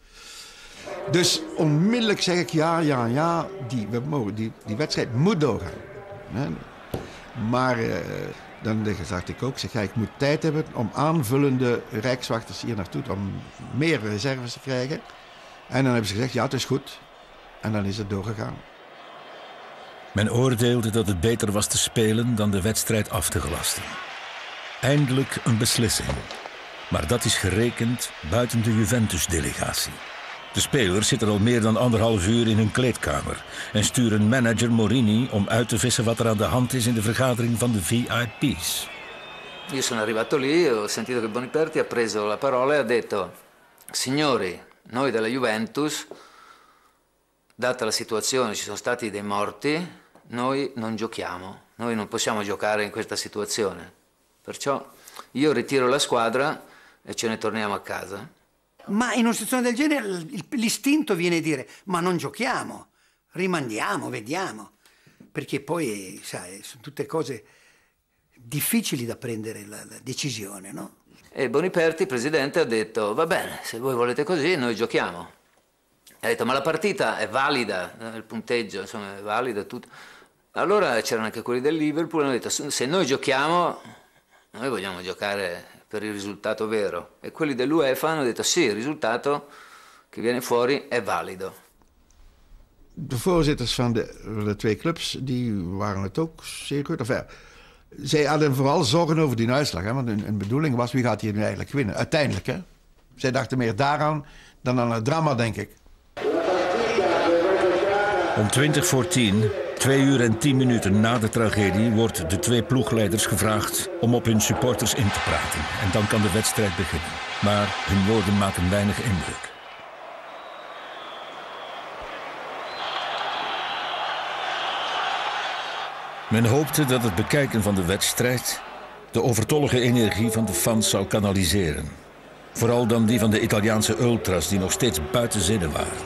[SPEAKER 13] Dus onmiddellijk zeg ik ja, ja, ja, die, we mogen, die, die wedstrijd moet doorgaan. Nee? Maar uh, dan dacht ik ook, zeg, ja, ik moet tijd hebben om aanvullende rijkswachters hier naartoe, om meer reserves te krijgen. En dan hebben ze gezegd, ja, het is goed. En dan is het doorgegaan.
[SPEAKER 2] Men oordeelde dat het beter was te spelen dan de wedstrijd af te gelasten. Eindelijk een beslissing. Maar dat is gerekend buiten de Juventus-delegatie. De spelers zitten al meer dan anderhalf uur in hun kleedkamer en sturen manager Morini om uit te vissen wat er aan de hand is in de vergadering van de V I P's.
[SPEAKER 19] Io sono arrivato lì, ho sentito che Boniperti ha preso la parola e ha detto: signori, noi della Juventus, data la situazione, ci sono stati dei morti, noi non giochiamo, noi non possiamo giocare in questa situazione. Perciò io ritiro la squadra e ce ne torniamo a casa.
[SPEAKER 18] Ma in una situazione del genere l'istinto viene a dire: ma non giochiamo, rimandiamo, vediamo. Perché poi, sai, sono tutte cose difficili da prendere la, la decisione, no?
[SPEAKER 19] E Boniperti, presidente, ha detto: va bene, se voi volete così, noi giochiamo. Ha detto: ma la partita è valida, il punteggio, insomma, è valido tutto. Allora c'erano anche quelli del Liverpool e hanno detto: se noi giochiamo, noi vogliamo giocare per il risultato vero. E quelli dell'UEFA hanno detto: sì, il risultato che viene fuori è valido.
[SPEAKER 13] De voorzitters van de, de twee clubs die waren het ook zeer goed. Enfin, zij hadden vooral zorgen over die uitslag. Hè? Want hun, hun bedoeling was, wie gaat hier nu eigenlijk winnen? Uiteindelijk, hè? Zij dachten meer daaraan dan aan het drama, denk ik.
[SPEAKER 2] Om twintig voor tien, twee uur en tien minuten na de tragedie, wordt de twee ploegleiders gevraagd om op hun supporters in te praten. En dan kan de wedstrijd beginnen. Maar hun woorden maken weinig indruk. Men hoopte dat het bekijken van de wedstrijd de overtollige energie van de fans zou kanaliseren. Vooral dan die van de Italiaanse ultras die nog steeds buiten zinnen waren.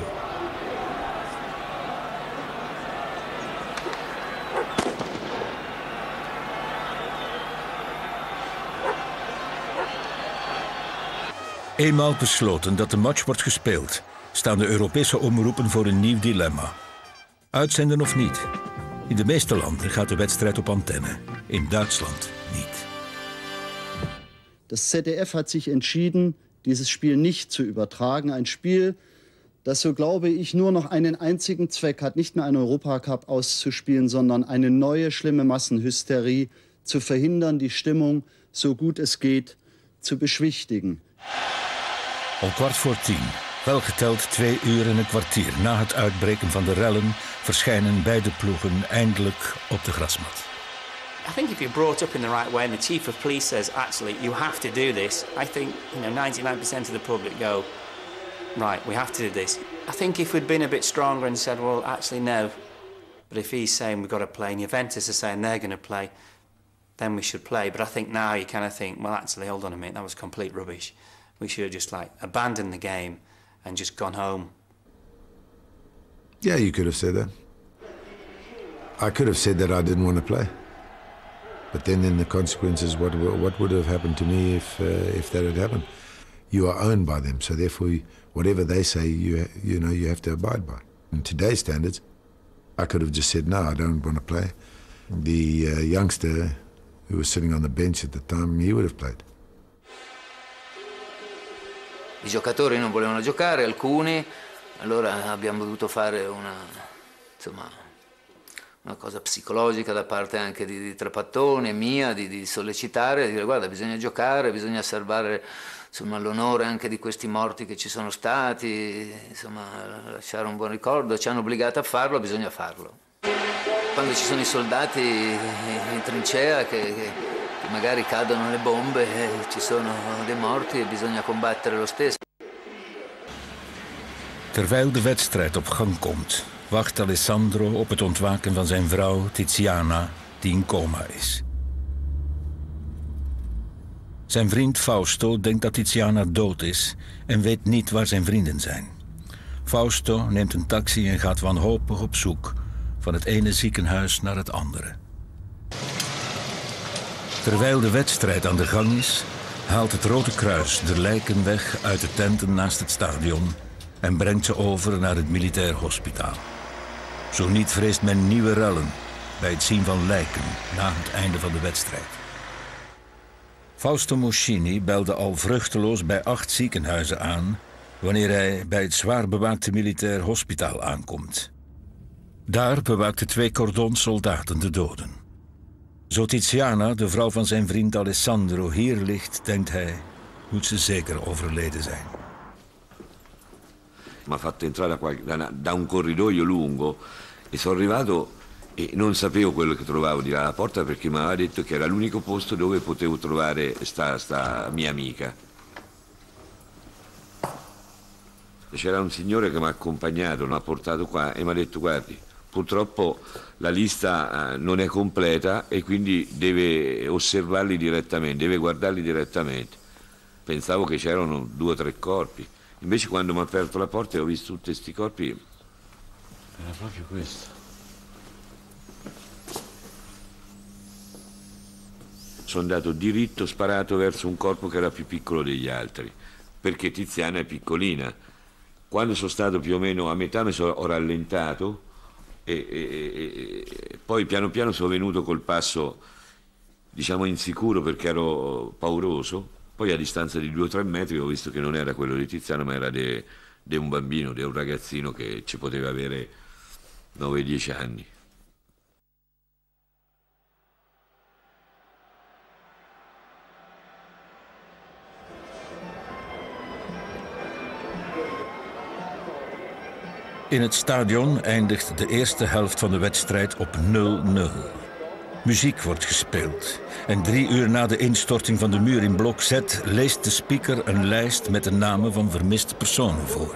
[SPEAKER 2] Eenmaal besloten dat de match wordt gespeeld, staan de Europese omroepen voor een nieuw dilemma. Uitzenden of niet? In de meeste landen gaat de wedstrijd op antenne. In Duitsland niet.
[SPEAKER 20] Das Z D F hat sich entschieden, dieses Spiel nicht zu übertragen. Ein Spiel, das, so glaube ich, nur noch einen einzigen Zweck hat, nicht mehr einen Europacup auszuspielen, sondern eine neue schlimme Massenhysterie zu verhindern, die Stimmung, so gut es geht, zu beschwichtigen.
[SPEAKER 2] Om kwart voor tien, wel geteld twee uur en een kwartier na het uitbreken van de rellen, verschijnen beide ploegen eindelijk op de grasmat.
[SPEAKER 21] I think if you're brought up in the right way and the chief of police says, actually, you have to do this, I think, you know, ninety-nine percent of the public go, right, we have to do this. I think if we'd been a bit stronger and said, well, actually, no. But if he's saying we've got to play and Juventus are saying they're going to play, then we should play. But I think now you kind of think, well, actually, hold on a minute, that was complete rubbish. We should have just, like, abandoned the game and just gone home.
[SPEAKER 12] Yeah, you could have said that. I could have said that I didn't want to play. But then in the consequences, what, what would have happened to me if, uh, if that had happened? You are owned by them, so therefore, whatever they say, you, you know, you have to abide by. In today's standards, I could have just said, no, I don't want to play. The uh, youngster who was sitting on the bench at the time, he would have played.
[SPEAKER 19] I giocatori non volevano giocare, alcuni, allora abbiamo dovuto fare una, insomma, una cosa psicologica da parte anche di, di Trapattoni e mia, di, di sollecitare, di dire guarda bisogna giocare, bisogna salvare l'onore anche di questi morti che ci sono stati, insomma lasciare un buon ricordo, ci hanno obbligato a farlo, bisogna farlo. Quando ci sono i soldati in trincea che, che magari cadono le bombe, ci sono dei morti e bisogna combattere lo stesso.
[SPEAKER 2] Terwijl de wedstrijd op gang komt, wacht Alessandro op het ontwaken van zijn vrouw Tiziana, die in coma is. Zijn vriend Fausto denkt dat Tiziana dood is en weet niet waar zijn vrienden zijn. Fausto neemt een taxi en gaat wanhopig op zoek van het ene ziekenhuis naar het andere. Terwijl de wedstrijd aan de gang is, haalt het Rode Kruis de lijken weg uit de tenten naast het stadion en brengt ze over naar het militair hospitaal. Zo niet vreest men nieuwe rellen bij het zien van lijken na het einde van de wedstrijd. Fausto Moscini belde al vruchteloos bij acht ziekenhuizen aan wanneer hij bij het zwaar bewaakte militair hospitaal aankomt. Daar bewaakten twee cordonsoldaten de doden. Zo Tiziana, de vrouw van zijn vriend Alessandro, hier ligt, denkt hij, moet ze zeker overleden zijn.
[SPEAKER 11] Mi ha fatto entrare da un corridoio lungo e sono arrivato e non sapevo quello che trovavo di là alla porta perché mi aveva detto che era l'unico posto dove potevo trovare sta, sta mia amica. C'era un signore che mi ha accompagnato, mi ha portato qua e mi ha detto guardi, purtroppo la lista eh, non è completa e quindi deve osservarli direttamente, deve guardarli direttamente. Pensavo che c'erano due o tre corpi, invece quando mi ha aperto la porta e ho visto tutti questi corpi, era proprio questo. Sono andato diritto, sparato verso un corpo che era più piccolo degli altri, perché Tiziana è piccolina. Quando sono stato più o meno a metà mi sono, ho rallentato e, e, e poi piano piano sono venuto col passo, diciamo, insicuro perché ero pauroso. Poi a distanza di due o tre metri ho visto che non era quello di Tiziano, ma era di un bambino, di un ragazzino che ci poteva avere nove dieci anni.
[SPEAKER 2] In het stadion eindigt de eerste helft van de wedstrijd op nul nul. Muziek wordt gespeeld en drie uur na de instorting van de muur in blok Z leest de speaker een lijst met de namen van vermiste personen voor.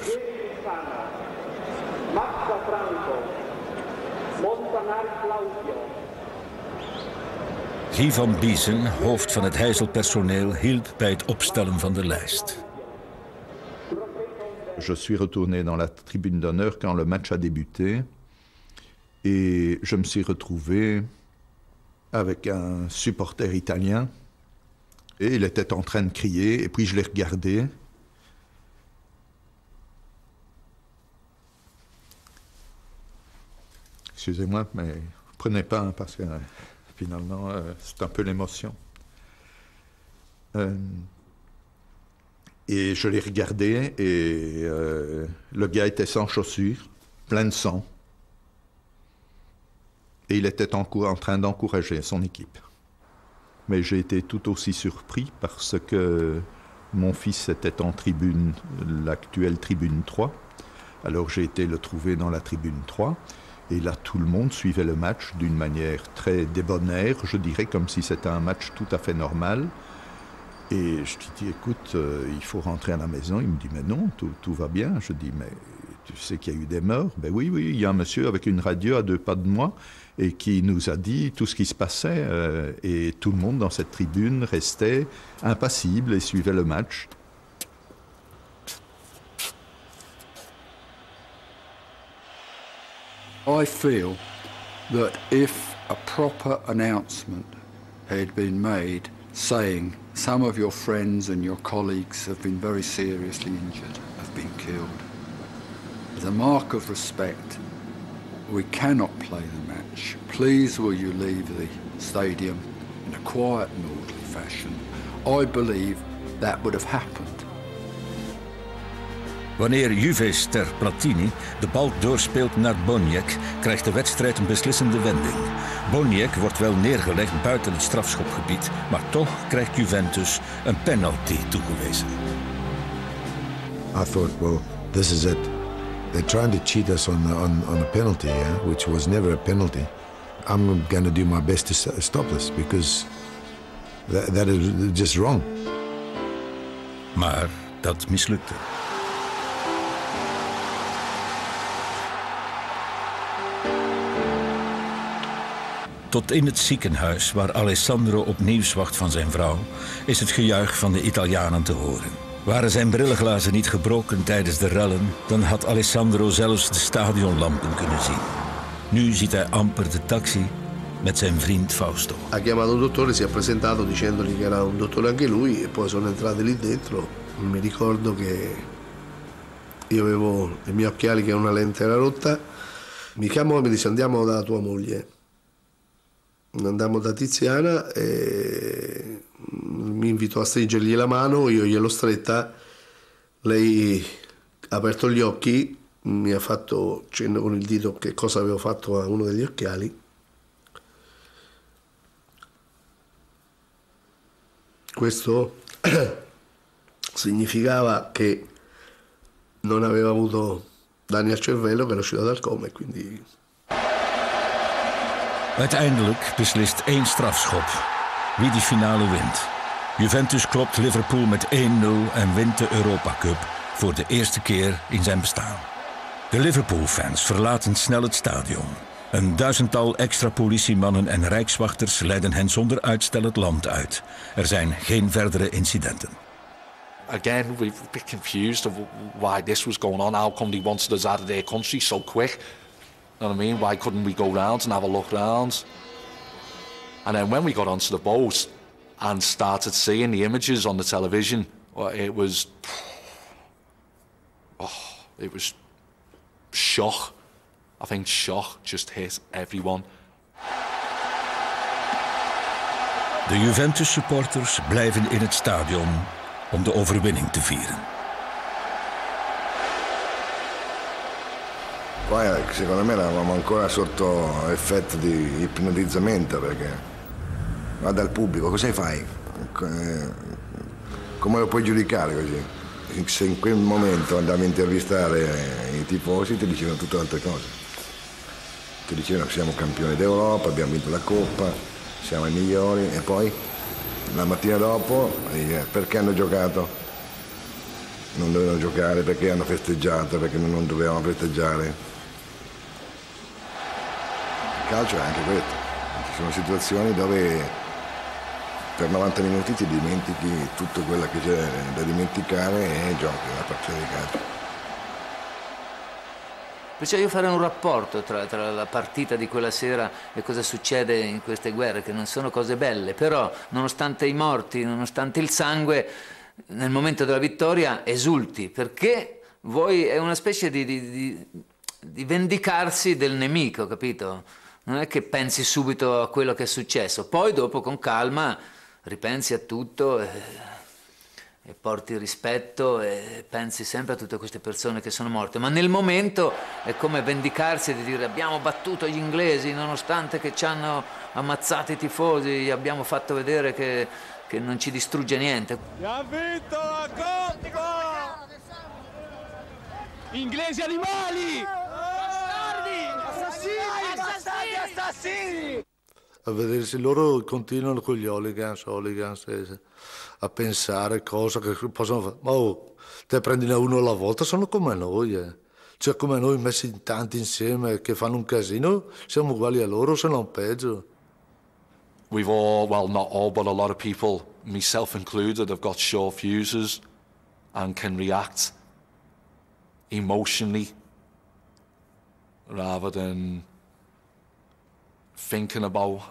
[SPEAKER 2] Guy van Biesen, hoofd van het Heizelpersoneel, hielp bij het opstellen van de lijst.
[SPEAKER 1] Je suis retourné dans la tribune d'honneur quand le match a débuté et je me suis retrouvé avec un supporter italien et il était en train de crier et puis je l'ai regardé. Excusez-moi, mais prenez pas hein, parce que euh, finalement euh, c'est un peu l'émotion. Euh, Et je l'ai regardé et euh, le gars était sans chaussures, plein de sang. Et il était en, en train d'encourager son équipe. Mais j'ai été tout aussi surpris parce que mon fils était en tribune, l'actuelle tribune trois. Alors j'ai été le trouver dans la tribune trois. Et là, tout le monde suivait le match d'une manière très débonnaire, je dirais, comme si c'était un match tout à fait normal. Et je lui dis, écoute, euh, il faut rentrer à la maison. Il me dit, mais non, tout, tout va bien. Je dis, mais tu sais qu'il y a eu des morts? Ben oui, oui, il y a un monsieur avec une radio à deux pas de moi et qui nous a dit tout ce qui se passait. Euh, et tout le monde dans cette tribune restait impassible et suivait le match.
[SPEAKER 7] I feel that if a proper announcement had been made saying some of your friends and your colleagues have been very seriously injured, have been killed, as a mark of respect, we cannot play the match. Please will you leave the stadium in a quiet and orderly fashion. I believe that would have happened.
[SPEAKER 2] Wanneer Juve ster Platini de bal doorspeelt naar Boniek, krijgt de wedstrijd een beslissende wending. Boniek wordt wel neergelegd buiten het strafschopgebied, maar toch krijgt Juventus een penalty toegewezen.
[SPEAKER 12] I thought, well, this is it. They're trying to cheat us on, on, on a penalty, yeah? Which was never a penalty. I'm going to do my best to stop this, because that, that is just wrong.
[SPEAKER 2] Maar dat mislukte. Tot in het ziekenhuis, waar Alessandro opnieuw wacht van zijn vrouw, is het gejuich van de Italianen te horen. Waren zijn brillenglazen niet gebroken tijdens de rellen, dan had Alessandro zelfs de stadionlampen kunnen zien. Nu ziet hij amper de taxi met zijn vriend Fausto.
[SPEAKER 9] Ha chiamato un dottore, si è presentato dicendogli che era un dottore anche lui e poi sono entrati lì dentro. Mi ricordo che io avevo i miei occhiali, che una lente era rotta. Mi chiamò e mi disse: andiamo da tua moglie. Andammo da Tiziana e mi invitò a stringergli la mano, io gliel'ho stretta, lei ha aperto gli occhi, mi ha fatto cenno con il dito che cosa avevo fatto a uno degli occhiali. Questo significava che non aveva avuto danni al cervello, che era uscito dal coma e quindi...
[SPEAKER 2] Uiteindelijk beslist één strafschop wie die finale wint. Juventus klopt Liverpool met één nul en wint de Europa Cup voor de eerste keer in zijn bestaan. De Liverpool-fans verlaten snel het stadion. Een duizendtal extra politiemannen en rijkswachters leiden hen zonder uitstel het land uit. Er zijn geen verdere incidenten.
[SPEAKER 6] Again, we're a bit confused of why this was going on. How come they wanted us out of their country so quick? You know what I mean? Why couldn't we go round and have a look round? And then when we got onto the boat and started seeing the images on the television, well, it was, oh, it was shock. I think shock just hit everyone.
[SPEAKER 2] De Juventus-supporters blijven in het stadion om de overwinning te vieren.
[SPEAKER 12] Poi secondo me eravamo ancora sotto effetto di ipnotizzamento, perché guarda il pubblico, cosa fai? Come lo puoi giudicare così? Se in quel momento andavi a intervistare i tifosi ti dicevano tutte altre cose. Ti dicevano che siamo campioni d'Europa, abbiamo vinto la Coppa, siamo i migliori e poi la mattina dopo perché hanno giocato? Non dovevano giocare, perché hanno festeggiato, perché non dovevano festeggiare. Il calcio è anche questo. Ci sono situazioni dove per novanta minuti ti dimentichi tutto quello che c'è da dimenticare e giochi una partita di calcio.
[SPEAKER 19] Perciò io farei un rapporto tra, tra la partita di quella sera e cosa succede in queste guerre, che non sono cose belle, però nonostante i morti, nonostante il sangue, nel momento della vittoria esulti, perché vuoi, è una specie di, di, di, di vendicarsi del nemico, capito? Non è che pensi subito a quello che è successo, poi dopo con calma ripensi a tutto e, e porti rispetto e pensi sempre a tutte queste persone che sono morte, ma nel momento è come vendicarsi di dire abbiamo battuto gli inglesi nonostante che ci hanno ammazzato i tifosi, abbiamo fatto vedere che, che non ci distrugge niente.
[SPEAKER 8] Abbiamo vinto la Coppa! Inglesi animali! Assassini! Assassini! Assassini!
[SPEAKER 9] A vedersi loro continuano con gli hooligans, hooligans a pensare cosa che possono fare. Ma oh, te prendi uno alla volta, sono come noi, eh. Cioè come noi messi in tanti insieme che fanno un casino, siamo uguali a loro, se non peggio.
[SPEAKER 6] We've all, well, not all, but a lot of people, myself included, have got short fuses and can react emotionally rather than thinking about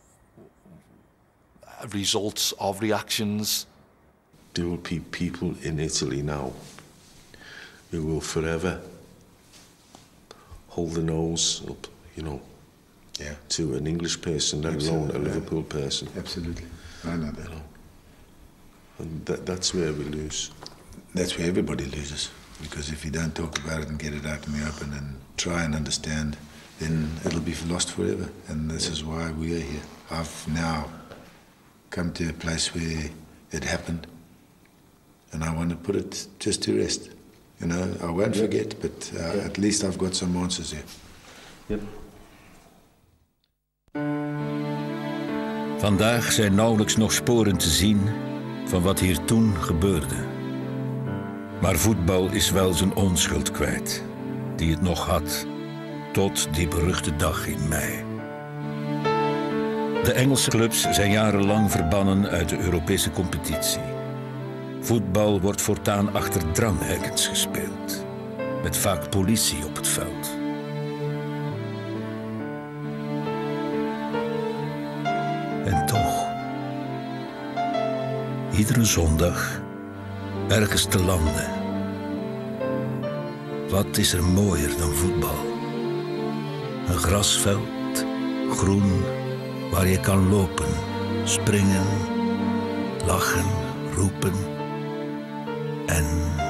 [SPEAKER 6] results of reactions.
[SPEAKER 17] There will be people in Italy now who will forever hold the nose up, you know, yeah, to an English person, let alone a Liverpool yeah. person.
[SPEAKER 22] Absolutely. I know that.
[SPEAKER 17] You know? And that, that's where we lose.
[SPEAKER 22] That's where everybody loses. Because if you don't talk about it and get it out in the open and try and understand, then it'll be lost forever. And this is why we are here. I've now come to a place where it happened, and I want to put it just to rest. You know, I won't yep. forget, but uh, yep. at least I've got some answers here.
[SPEAKER 17] Yep.
[SPEAKER 2] Vandaag zijn nauwelijks nog sporen te zien van wat hier toen gebeurde. Maar voetbal is wel zijn onschuld kwijt, die het nog had, tot die beruchte dag in mei. De Engelse clubs zijn jarenlang verbannen uit de Europese competitie. Voetbal wordt voortaan achter dranghekens gespeeld, met vaak politie op het veld. En toch, iedere zondag, ergens te landen. Wat is er mooier dan voetbal? Een grasveld, groen, waar je kan lopen, springen, lachen, roepen en